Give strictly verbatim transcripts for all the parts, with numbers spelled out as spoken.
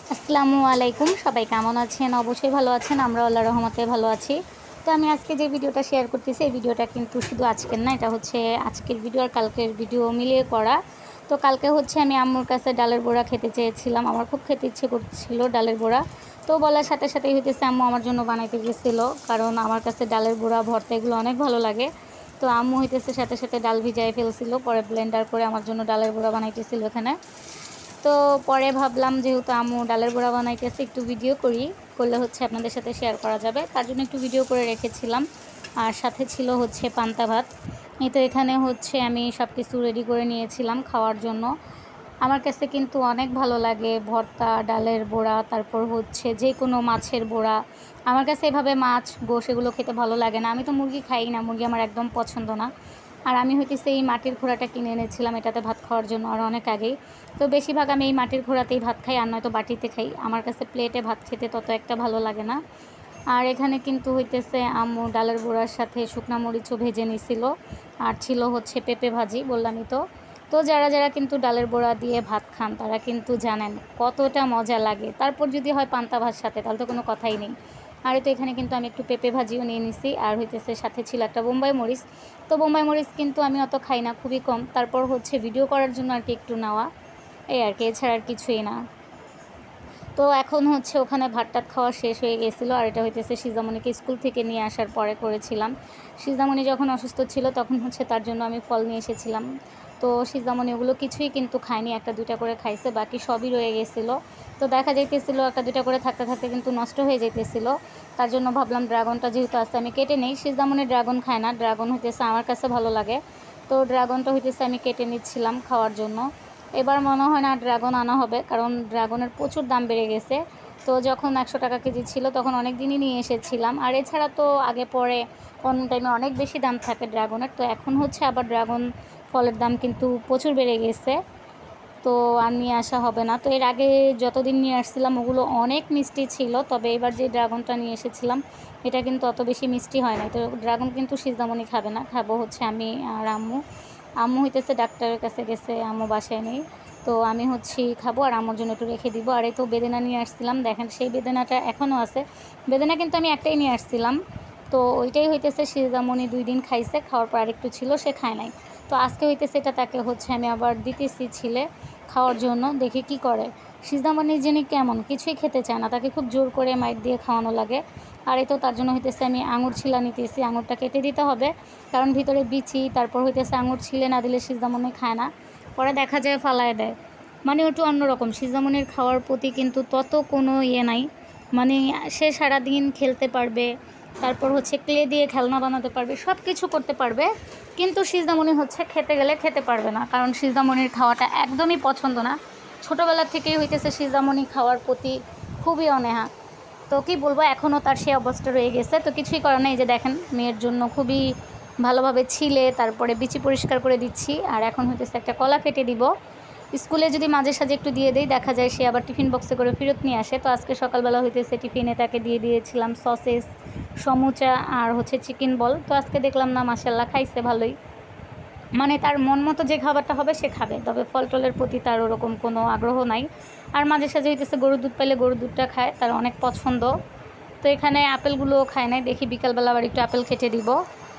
আসসালামু আলাইকুম, সবাই কেমন আছেন? অবশ্যই ভালো আছেন। আমরা আল্লাহর রহমতে ভালো আছি। তো আমি আজকে যে ভিডিওটা শেয়ার করতেছি, এই ভিডিওটা কিন্তু শুধু আজকের না, এটা হচ্ছে আজকের ভিডিও আর কালকের ভিডিও মিলিয়ে করা। তো কালকে হচ্ছে আমি আম্মুর কাছে ডালের বড়া খেতে চেয়েছিলাম, আমার খুব খেতে ইচ্ছে করছিল ডালের বড়া। তো বলার সাথে সাথেই হইতেছে আম্মু আমার জন্য বানাইতে গেছিলো, কারণ আমার কাছে ডালের বড়া ভর্তা এগুলো অনেক ভালো লাগে। তো আম্মু হইতেছে সাথে সাথে ডাল ভিজাই ফেলছিল, পরে ব্লেন্ডার করে আমার জন্য ডালের বড়া বানাইতেছিল এখানে। তো পরে ভাবলাম যেহেতু আম্মু ডালের বড়া বানাইতেছে, একটু ভিডিও করি, করলে হচ্ছে আপনাদের সাথে শেয়ার করা যাবে, তার জন্য একটু ভিডিও করে রেখেছিলাম। আর সাথে ছিল হচ্ছে পান্তা ভাত। এই তো এখানে হচ্ছে আমি সব কিছু রেডি করে নিয়েছিলাম খাওয়ার জন্য। আমার কাছে কিন্তু অনেক ভালো লাগে ভর্তা, ডালের বড়া, তারপর হচ্ছে যে কোনো মাছের বড়া। আমার কাছে এভাবে মাছ, গোশ এগুলো খেতে ভালো লাগে না। আমি তো মুরগি খাই না, মুরগি আমার একদম পছন্দ না। আর আমি হইতেছে এই মাটির ঘোড়াটা কিনে এনেছিলাম এটাতে ভাত খাওয়ার জন্য আর অনেক আগেই। তো বেশিরভাগ আমি এই মাটির ঘোড়াতেই ভাত খাই, আর নয়তো বাটিতে খাই। আমার কাছে প্লেটে ভাত খেতে তত একটা ভালো লাগে না। আর এখানে কিন্তু হইতেছে আম্মু ডালের বড়ার সাথে শুকনা মরিচও ভেজে নিছিল, আর ছিল হচ্ছে পেঁপে ভাজি, বললামই তো। তো যারা যারা কিন্তু ডালের বড়া দিয়ে ভাত খান তারা কিন্তু জানেন কতটা মজা লাগে। তারপর যদি হয় পান্তা ভাত সাথে, তাহলে তো কোনো কথাই নেই। আর তো এখানে কিন্তু আমি একটু পেঁপে ভাজিও নিয়ে নিছি, আর হইতেছে সাথে ছিল একটা বোম্বাই মরিচ। তো বোম্বাই মরিচ কিন্তু আমি অত খাই না, খুবই কম। তারপর হচ্ছে ভিডিও করার জন্য আর কি একটু নেওয়া, এই আর কি, এছাড়া আর কিছুই না। তো এখন হচ্ছে ওখানে ভাত টাত খাওয়া শেষ হয়ে গেছিলো। আর এটা হইতেছে সিজামণিকে স্কুল থেকে নিয়ে আসার পরে করেছিলাম। সিজামণি যখন অসুস্থ ছিল তখন হচ্ছে তার জন্য আমি ফল নিয়ে এসেছিলাম। তো সিজামণি ওগুলো কিছুই কিন্তু খায়নি, একটা দুইটা করে খাইছে, বাকি সবই রয়ে গেছিলো। তো দেখা যাইতেছিলো একটা দুইটা করে থাকতে থাকতে কিন্তু নষ্ট হয়ে যাইতেছিলো। তার জন্য ভাবলাম ড্রাগনটা যেহেতু আসতে আমি কেটে নেই। সিজামণি ড্রাগন খায় না, ড্রাগন হইতেছে আমার কাছে ভালো লাগে। তো ড্রাগনটা হইতেছে আমি কেটে নিচ্ছিলাম খাওয়ার জন্য। এবার মনে হয় না ড্রাগন আনা হবে, কারণ ড্রাগনের প্রচুর দাম বেড়ে গেছে। তো যখন একশো টাকা কেজি ছিল তখন অনেক দিনই নিয়ে এসেছিলাম। আর এছাড়া তো আগে পরে অন্য টাইমে অনেক বেশি দাম থাকে ড্রাগনের। তো এখন হচ্ছে আবার ড্রাগন ফলের দাম কিন্তু প্রচুর বেড়ে গেছে, তো আর নিয়ে আসা হবে না। তো এর আগে যতদিন নিয়ে আসছিলাম ওগুলো অনেক মিষ্টি ছিল, তবে এবার যে ড্রাগনটা নিয়ে এসেছিলাম এটা কিন্তু অত বেশি মিষ্টি হয় না। তো ড্রাগন কিন্তু সিজদামণি খাবে না, খাবো হচ্ছে আমি আর আম্মু। আম্মু হইতেছে ডাক্তারের কাছে গেছে, আম্মু বাসায় নেই। তো আমি হচ্ছি খাবো আর আম্মুর জন্য একটু রেখে দিব। আর এই তো বেদানা নিয়ে আসছিলাম, দেখেন সেই বেদানাটা এখনও আছে। বেদানা কিন্তু আমি একটাই নিয়ে আসছিলাম, তো ওইটাই হইতেছে সিজদামণি দুই দিন খাইছে, খাওয়ার পর আরেকটু ছিল, সে খায় নাই। তো আজকে হইতেছে এটা তাকে হচ্ছে আমি আবার দিতেছি ছিলে খাওয়ার জন্য, দেখি কি করে। সিজদামণির যিনি কেমন কিছুই খেতে চায় না, তাকে খুব জোর করে মাইর দিয়ে খাওয়ানো লাগে। আর এই তো তার জন্য হইতেছে আমি আঙুর ছিলা নিতেছি, আঙুরটা কেটে দিতে হবে, কারণ ভিতরে বিচি, তারপর হইতেছে আঙুর ছিলে না দিলে সিজদামণি খায় না, পরে দেখা যায় ফালায় দেয়। মানে একটু অন্যরকম, সিজদামণির খাওয়ার প্রতি কিন্তু তত কোনো ইয়ে নাই। মানে সে সারাদিন খেলতে পারবে, তারপর হচ্ছে ক্লে দিয়ে খেলনা বানাতে পারবে, সব কিছু করতে পারবে, কিন্তু সিজদামণি হচ্ছে খেতে গেলে খেতে পারবে না, কারণ সিজদামণির খাওয়াটা একদমই পছন্দ না। ছোটোবেলা থেকেই হইতেছে সিজদামণি খাওয়ার প্রতি খুবই অনীহা। তো কী বলবো, এখনও তার সেই অবস্থা রয়ে গেছে। তো কিছুই করে না, এই যে দেখেন মেয়ের জন্য খুবই ভালোভাবে ছিলে তারপরে বিচি পরিষ্কার করে দিচ্ছি। আর এখন হইতেছে একটা কলা কেটে দিব, স্কুলে যদি মাঝে সাঝে একটু দিয়ে দেই, দেখা যায় সে আবার টিফিন বক্সে করে ফেরত নিয়ে আসে। তো আজকে সকালবেলা হইতেছে টিফিনে তাকে দিয়ে দিয়েছিলাম সসেস, সমুচা আর হচ্ছে চিকেন বল। তো আজকে দেখলাম না, মাশাল্লাহ খাইছে ভালোই। মানে তার মন মতো যে খাবারটা হবে সে খাবে, তবে ফল টলের প্রতি তার ওরকম কোনো আগ্রহ নাই। আর মাঝে সাঝে হইতেছে গরুর দুধ পাইলে গরুর দুধটা খায়, তার অনেক পছন্দ। তো এখানে আপেলগুলোও খায় নাই, দেখি বিকালবেলা আবার একটু আপেল কেটে দিব।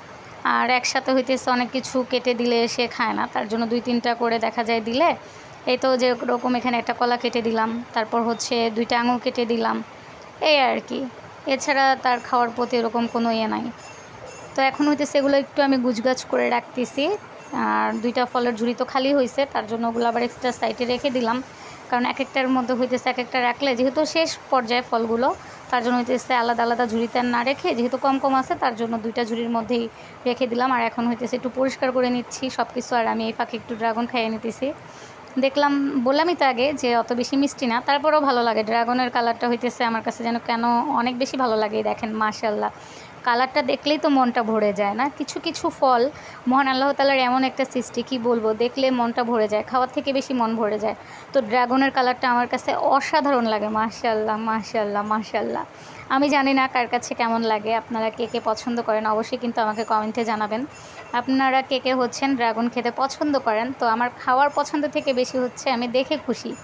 আর একসাথে হইতেছে অনেক কিছু কেটে দিলে সে খায় না, তার জন্য দুই তিনটা করে দেখা যায় দিলে। এই তো যেরকম এখানে একটা কলা কেটে দিলাম, তারপর হচ্ছে দুইটা আঙুর কেটে দিলাম, এই আর কি। এছাড়া তার খাওয়ার প্রতি এরকম কোনো ইয়ে নাই। তো এখন হইতেছে এগুলো একটু আমি গুছগাছ করে রাখতেছি। আর দুইটা ফলের ঝুড়ি তো খালি হয়েছে, তার জন্য ওগুলো আবার এক্সট্রা সাইডে রেখে দিলাম, কারণ এক একটার মধ্যে হইতেছে এক একটা রাখলে যেহেতু শেষ পর্যায়ে ফলগুলো, তার জন্য হইতেছে আলাদা আলাদা ঝুড়িতে না রেখে, যেহেতু কম কম আছে তার জন্য দুইটা ঝুড়ির মধ্যেই রেখে দিলাম। আর এখন হইতেছে একটু পরিষ্কার করে নিচ্ছি সব কিছু, আর আমি এই ফাঁকে একটু ড্রাগন খাইয়ে নিতেছি। দেখলাম, বললামই তো আগে যে অত বেশি মিষ্টি না, তারপরেও ভালো লাগে। ড্রাগনের কালারটা হইতেছে আমার কাছে যেন কেন অনেক বেশি ভালো লাগে। দেখেন মাশাল্লাহ, কালারটা দেখলেই তো মনটা ভরে যায় না। কিছু কিছু ফল মহান আল্লাহ তাআলার এমন একটা সৃষ্টি, কি বলবো, দেখলে মনটা ভরে যায়, খাওয়ার থেকে বেশি মন ভরে যায়। তো ড্রাগনের কালারটা আমার কাছে অসাধারণ লাগে, মাশাল্লাহ মাশাল্লাহ মাশাল্লাহ। আমি জানি না কার কাছে কেমন লাগে, আপনারা কে কে পছন্দ করেন অবশ্যই কিন্তু আমাকে কমেন্টে জানাবেন। আপনারা কে কে হচ্ছেন ড্রাগন খেতে পছন্দ করেন। তো আমার খাওয়ার পছন্দ থেকে বেশি হচ্ছে আমি দেখে খুশি,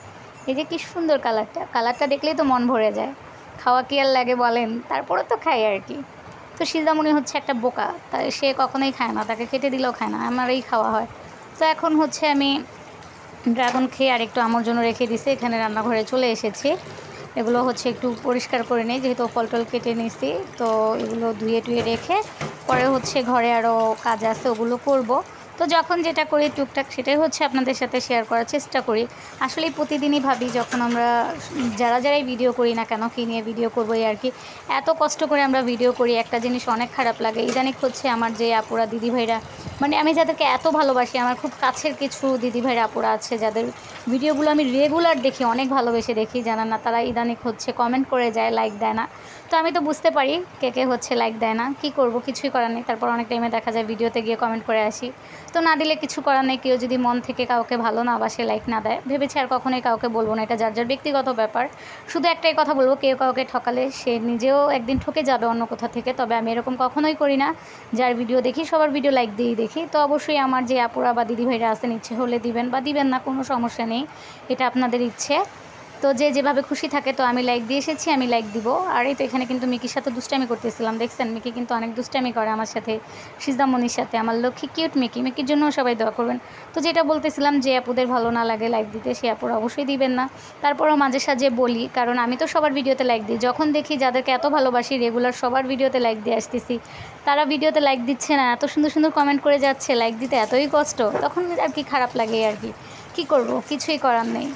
এই যে কি সুন্দর কালারটা, কালারটা দেখলেই তো মন ভরে যায়। খাওয়া কি আর লাগে বলেন, তারপরে তো খাই আর কি। তো সিজামণি হচ্ছে একটা বোকা, তাই সে কখনোই খায় না, তাকে কেটে দিলেও খায় না, আমারই খাওয়া হয়। তো এখন হচ্ছে আমি ড্রাগন খেয়ে আর একটু আমার জন্য রেখে দিছি, এখানে রান্নাঘরে চলে এসেছি। এগুলো হচ্ছে একটু পরিষ্কার করে নিই, যেহেতু ফল টল কেটে নিছি। তো এগুলো ধুয়ে টুয়ে রেখে পরে হচ্ছে ঘরে আরও কাজ আছে, ওগুলো করব। তো যখন যেটা করি টুকটাক সেটাই হচ্ছে আপনাদের সাথে শেয়ার করার চেষ্টা করি। আসলে প্রতিদিনই ভাবি, যখন আমরা যারা যারাই ভিডিও করি না কেন, কী নিয়ে ভিডিও করবো এই আর কি, এত কষ্ট করে আমরা ভিডিও করি, একটা জিনিস অনেক খারাপ লাগে। ইদানিক হচ্ছে আমার যে আপুরা দিদিভাইরা, মানে আমি যাদেরকে এত ভালোবাসি, আমার খুব কাছের কিছু দিদিভাইরা আপুরা আছে যাদের ভিডিওগুলো আমি রেগুলার দেখি, অনেক ভালোবেসে দেখি, জানান না, তারা ইদানিক হচ্ছে কমেন্ট করে যায়, লাইক দেয় না। তো আমি তো বুঝতে পারি কে কে হচ্ছে লাইক দেয় না, কী করব, কিছুই করার নেই। তারপর অনেক টাইমে দেখা যায় ভিডিওতে গিয়ে কমেন্ট করে আসি, তো না দিলে কিছু করার নেই। কেউ যদি মন থেকে কাউকে ভালো না বাসে, লাইক না দেয়, ভেবেছি আর কখনোই কাউকে বলবো না, এটা যার যার ব্যক্তিগত ব্যাপার। শুধু একটাই কথা বলবো, কেউ কাউকে ঠকালে সে নিজেও একদিন ঠকে যাবে অন্য কোথা থেকে। তবে আমি এরকম কখনোই করি না, যার ভিডিও দেখি সবার ভিডিও লাইক দিয়েই দেখি। তো অবশ্যই আমার যে আপুরা বা দিদিভাইরা আছেন, ইচ্ছে হলে দিবেন বা দিবেন না, কোনো সমস্যা নেই, এটা আপনাদের ইচ্ছে। তো যে যেভাবে খুশি থাকে, তো আমি লাইক দিয়ে এসেছি, আমি লাইক দিব। আর এই তো এখানে কিন্তু মিকির সাথে দুষ্টামি করতেছিলাম, দেখছেন মিকি কিন্তু অনেক দুষ্টামি করে আমার সাথে, সিজামণির সাথে, আমার লক্ষ্মী কিউট মিকি। মিকির জন্য সবাই দোয়া করবেন। তো যেটা বলতেছিলাম, যে আপুদের ভালো না লাগে লাইক দিতে, সে আপুরা অবশ্যই দিবেন না। তারপরও মাঝে সাঝে বলি, কারণ আমি তো সবার ভিডিওতে লাইক দিই। যখন দেখি যাদেরকে এত ভালোবাসি, রেগুলার সবার ভিডিওতে লাইক দিয়ে আসতেছি, তারা ভিডিওতে লাইক দিচ্ছে না, এত সুন্দর সুন্দর কমেন্ট করে যাচ্ছে, লাইক দিতে এতই কষ্ট, তখন আর কি খারাপ লাগে আর কি। কী করব, কিছুই করার নেই।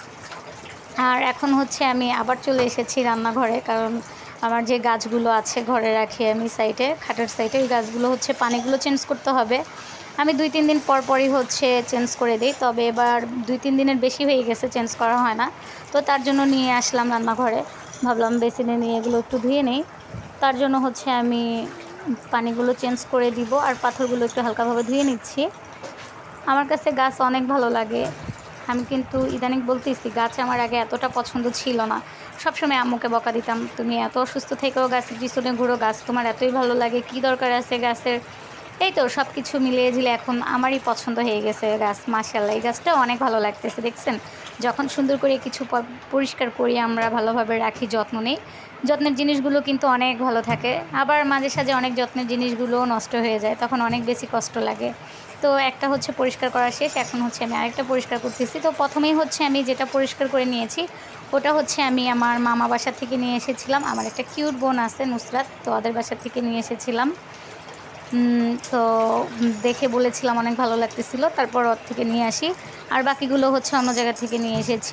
আর এখন হচ্ছে আমি আবার চলে এসেছি রান্নাঘরে, কারণ আমার যে গাছগুলো আছে ঘরে রাখি আমি সাইডে, খাটের সাইডে, ওই গাছগুলো হচ্ছে পানিগুলো চেঞ্জ করতে হবে। আমি দুই তিন দিন পর পরই হচ্ছে চেঞ্জ করে দিই, তবে এবার দুই তিন দিনের বেশি হয়ে গেছে চেঞ্জ করা হয় না। তো তার জন্য নিয়ে আসলাম রান্নাঘরে, ভাবলাম বেসিনে নিয়ে এগুলো একটু ধুয়ে নেই। তার জন্য হচ্ছে আমি পানিগুলো চেঞ্জ করে দিব, আর পাথরগুলো একটু হালকাভাবে ধুয়ে নিচ্ছি। আমার কাছে গাছ অনেক ভালো লাগে। আমি কিন্তু ইদানিং বলতেছি, গাছ আমার আগে এতটা পছন্দ ছিল না। সবসময় আম্মুকে বকা দিতাম, তুমি এত অসুস্থ থেকেও গাছের পিছনে ঘুরো, গাছ তোমার এতই ভালো লাগে, কী দরকার আছে গাছের। এই তো সব কিছু মিলিয়ে ঝিলে এখন আমারই পছন্দ হয়ে গেছে গাছ। মাশাআল্লাহ, এই গাছটা অনেক ভালো লাগতেছে, দেখছেন। যখন সুন্দর করে কিছু পরিষ্কার করি আমরা, ভালোভাবে রাখি, যত্ন নেই, যত্নের জিনিসগুলো কিন্তু অনেক ভালো থাকে। আবার মাঝে সাঝে অনেক যত্নের জিনিসগুলোও নষ্ট হয়ে যায়, তখন অনেক বেশি কষ্ট লাগে। তো একটা হচ্ছে পরিষ্কার করা শেষ, এখন হচ্ছে আমি আরেকটা পরিষ্কার করতেছি। তো প্রথমেই হচ্ছে আমি যেটা পরিষ্কার করে নিয়েছি, ওটা হচ্ছে আমি আমার মামা বাসা থেকে নিয়ে এসেছিলাম। আমার একটা কিউট বোন আছে নুসরাত, তো ওদের বাসা থেকে নিয়ে এসেছিলাম। তো দেখে বলেছিলাম অনেক ভালো লাগতেছিল, তারপর ওর থেকে নিয়ে আসি। আর বাকিগুলো হচ্ছে অন্য জায়গা থেকে নিয়ে এসেছি।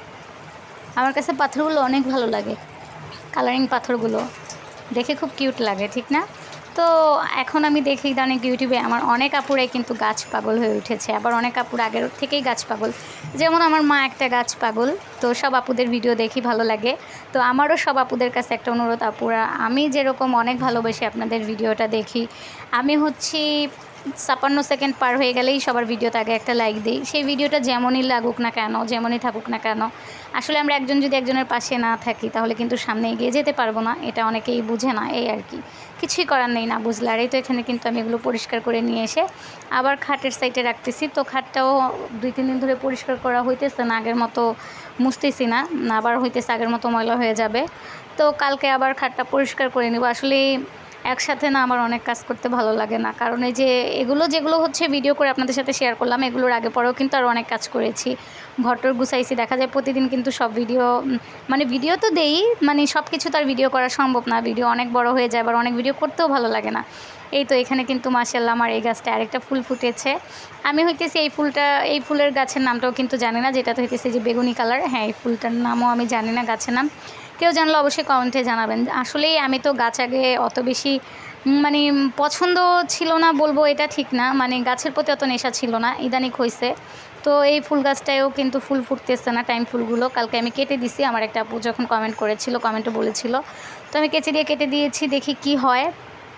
আমার কাছে পাথরগুলো অনেক ভালো লাগে, কালারিং পাথরগুলো দেখে খুব কিউট লাগে, ঠিক না? তো এখন আমি দেখি ইদানিং ইউটিউবে আমার অনেক আপুরাই কিন্তু গাছ পাগল হয়ে উঠেছে, আবার অনেক আপুর আগের থেকেই গাছ পাগল, যেমন আমার মা একটা গাছ পাগল। তো সব আপুদের ভিডিও দেখি, ভালো লাগে। তো আমারও সব আপুদের কাছে একটা অনুরোধ, আপুরা আমি যেরকম অনেক ভালোবেসে আপনাদের ভিডিওটা দেখি, আমি হচ্ছি ছাপ্পান্ন সেকেন্ড পার হয়ে গেলেই সবার ভিডিওতে আগে একটা লাইক দিই। সেই ভিডিওটা যেমনই লাগুক না কেন, যেমনই থাকুক না কেন, আসলে আমরা একজন যদি একজনের পাশে না থাকি তাহলে কিন্তু সামনে এগিয়ে যেতে পারবো না, এটা অনেকেই বুঝে না, এই আর কি। কিছুই করার নেই, না বুঝলে। আর এই তো এখানে কিন্তু আমি এগুলো পরিষ্কার করে নিয়ে এসে আবার খাটের সাইডে রাখতেছি। তো খাটটাও দুই তিন দিন ধরে পরিষ্কার করা হইতেছে না, আগের মতো মুছতেছি না, আবার হইতেছে আগের মতো ময়লা হয়ে যাবে। তো কালকে আবার খাটটা পরিষ্কার করে নেব। আসলে একসাথে না আমার অনেক কাজ করতে ভালো লাগে না, কারণ এই যে এগুলো যেগুলো হচ্ছে ভিডিও করে আপনাদের সাথে শেয়ার করলাম, এগুলোর আগে পরেও কিন্তু আরও অনেক কাজ করেছি, ঘরটর গুছাইছি। দেখা যায় প্রতিদিন কিন্তু সব ভিডিও, মানে ভিডিও তো দেই, মানে সব কিছু তার ভিডিও করা সম্ভব না, ভিডিও অনেক বড় হয়ে যায়, আবার অনেক ভিডিও করতেও ভালো লাগে না। এই তো এখানে কিন্তু মাশাআল্লাহ আমার এই গাছটা আরেকটা ফুল ফুটেছে। আমি হইতেছি এই ফুলটা, এই ফুলের গাছের নামটাও কিন্তু জানি না, যেটা তো হইতেছে যে বেগুনি কালার, হ্যাঁ এই ফুলটার নামও আমি জানি না, গাছের নাম কেউ জানলে অবশ্যই কমেন্টে জানাবেন। আসলেই আমি তো গাছ আগে অত বেশি মানে পছন্দ ছিল না বলবো, এটা ঠিক না, মানে গাছের প্রতি অত নেশা ছিল না, ইদানিং হয়েছে। তো এই ফুল গাছটায়ও কিন্তু ফুল ফুটতেছে না, টাইম ফুলগুলো কালকে আমি কেটে দিছি। আমার একটা আপু যখন কমেন্ট করেছিল, কমেন্টে বলেছিল, তো আমি কেচে দিয়ে কেটে দিয়েছি, দেখি কি হয়।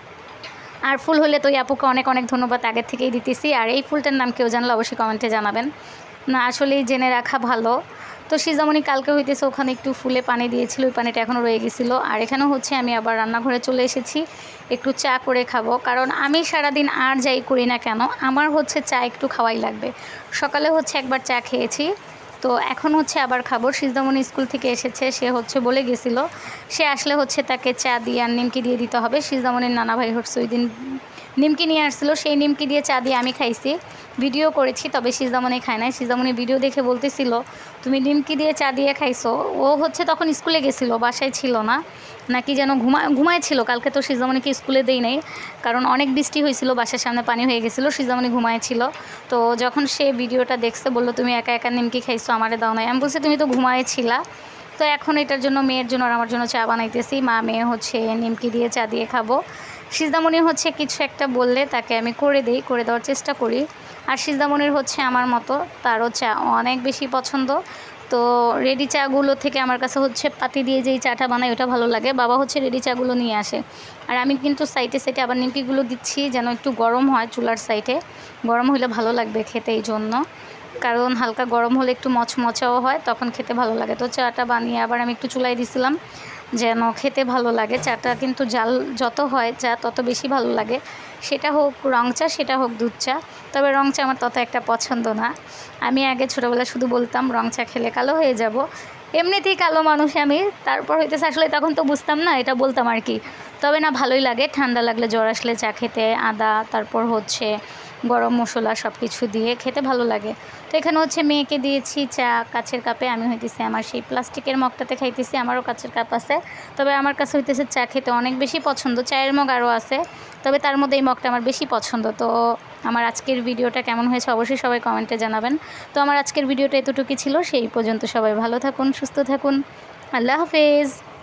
আর ফুল হলে তো এই আপুকে অনেক অনেক ধন্যবাদ আগের থেকেই দিতেছি। আর এই ফুলটার নাম কেউ জানলে অবশ্যই কমেন্টে জানাবেন, না আসলেই জেনে রাখা ভালো। তো সিজামণি কালকে হইতেছে ওখানে একটু ফুলে পানি দিয়েছিল, ওই পানিটা এখনও রয়ে গেছিলো। আর এখানেও হচ্ছে আমি আবার রান্নাঘরে চলে এসেছি, একটু চা করে খাবো, কারণ আমি সারাদিন আর যাই করি না কেন আমার হচ্ছে চা একটু খাওয়াই লাগবে। সকালে হচ্ছে একবার চা খেয়েছি, তো এখন হচ্ছে আবার খাবো। সিজদামণি স্কুল থেকে এসেছে, সে হচ্ছে বলে গেছিলো সে আসলে হচ্ছে তাকে চা দিয়ে আর নিমকি দিয়ে দিতে হবে। সিজদামণির নানা ভাই হচ্ছে ওই দিন নিমকি নিয়ে আসছিলো, সেই নিমকি দিয়ে চা দিয়ে আমি খাইছি, ভিডিও করেছি, তবে সিজদামণি খায় নাই। সিজদামণি ভিডিও দেখে বলতেছিল তুমি নিমকি দিয়ে চা দিয়ে খাইছো। ও হচ্ছে তখন স্কুলে গেছিলো, বাসায় ছিল না, নাকি যেন ঘুমা ঘুমায় ছিল। কালকে তো সিজদামণিকে স্কুলে দেই নাই, কারণ অনেক বৃষ্টি হয়েছিল, বাসার সামনে পানি হয়ে গেছিলো, সিজদামণি ঘুমায় ছিল। তো যখন সে ভিডিওটা দেখছে বললো তুমি একা একা নিমকি খাইছো, আমারে দাও নাই। আমি বলছি তুমি তো ঘুমায় ছিলা। তো এখন এটার জন্য মেয়ের জন্য আর আমার জন্য চা বানাইতেছি। মা মেয়ে হচ্ছে নিমকি দিয়ে চা দিয়ে খাবো। সিজদামণি হচ্ছে কিছু একটা বললে তাকে আমি করে দিই, করে দেওয়ার চেষ্টা করি। আর সিজদামণির হচ্ছে আমার মতো, তারও চা অনেক বেশি পছন্দ। তো রেডি চাগুলো থেকে আমার কাছে হচ্ছে পাতি দিয়ে যেই চাটা বানাই ওটা ভালো লাগে। বাবা হচ্ছে রেডি চাগুলো নিয়ে আসে, আর আমি কিন্তু সাইডে সাইডে আবার নিমকিগুলো দিচ্ছি যেন একটু গরম হয়, চুলার সাইডে গরম হলে ভালো লাগবে খেতে, এই জন্য। কারণ হালকা গরম হলে একটু মচমচাও হয়, তখন খেতে ভালো লাগে। তো চাটা বানিয়ে আবার আমি একটু চুলায় দিছিলাম যেন খেতে ভালো লাগে। চাটা কিন্তু জাল যত হয় চা তত বেশি ভালো লাগে, সেটা হোক রং চা সেটা হোক দুধ চা। তবে রং চা আমার তত একটা পছন্দ না। আমি আগে ছোটোবেলায় শুধু বলতাম রং চা খেলে কালো হয়ে যাব, এমনিতেই কালো মানুষ আমি। তারপর হইতেছে আসলে তখন তো বুঝতাম না, এটা বলতাম আর কি। তবে না ভালোই লাগে, ঠান্ডা লাগলে জ্বর আসলে চা খেতে আদা তারপর হচ্ছে গরম মশলা সব কিছু দিয়ে খেতে ভালো লাগে। তো এখানে হচ্ছে মেয়েকে দিয়েছি চা কাচের কাপে, আমি হইতেছি আমার সেই প্লাস্টিকের মগটাতে খাইতেছি। আমারও কাচের কাপ আছে, তবে আমার কাছে হইতেছে চা খেতে অনেক বেশি পছন্দ। চায়ের মগ আরও আছে, তবে তার মধ্যে এই মগটা আমার বেশি পছন্দ। তো আমার আজকের ভিডিওটা কেমন হয়েছে অবশ্যই সবাই কমেন্টে জানাবেন। তো আমার আজকের ভিডিওটা এতটুকুই ছিল, সেই পর্যন্ত সবাই ভালো থাকুন, সুস্থ থাকুন, আল্লাহ হাফেজ।